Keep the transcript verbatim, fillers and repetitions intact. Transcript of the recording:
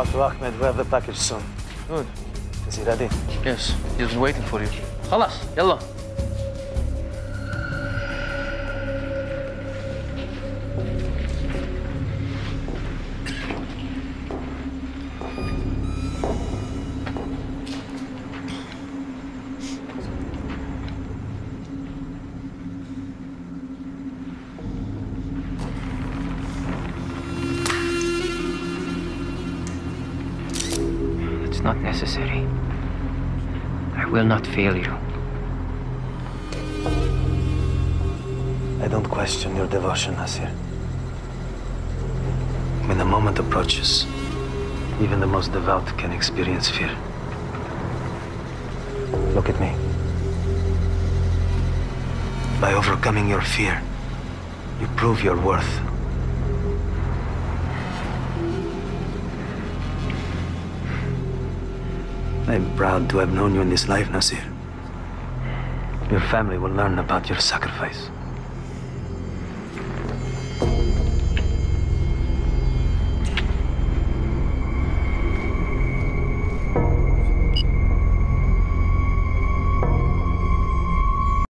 talk to Ahmed. We have the package soon. Good. Is he ready? Yes, he's been waiting for you. خلاص يلا. It's not necessary. I will not fail you. I don't question your devotion, Nasir. When the moment approaches, even the most devout can experience fear. Look at me. By overcoming your fear, you prove your worth. I'm proud to have known you in this life, Nasir. Your family will learn about your sacrifice.